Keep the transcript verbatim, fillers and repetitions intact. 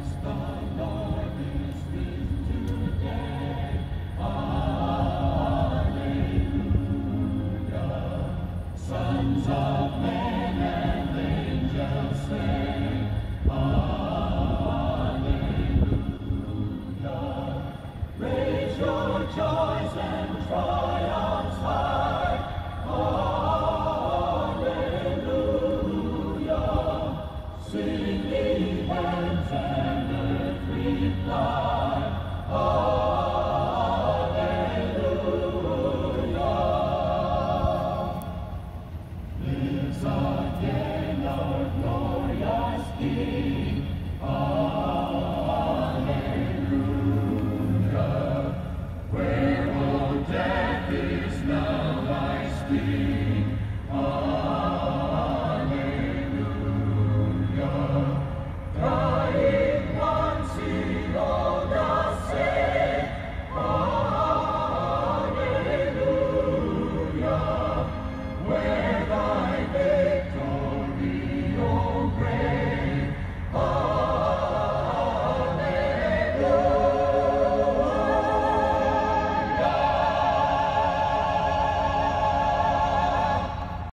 Sons of men and angels sing, Alleluia. Raise your joys and triumphs high, Alleluia. Sing ye heavens and earth reply, Again, our glorious King.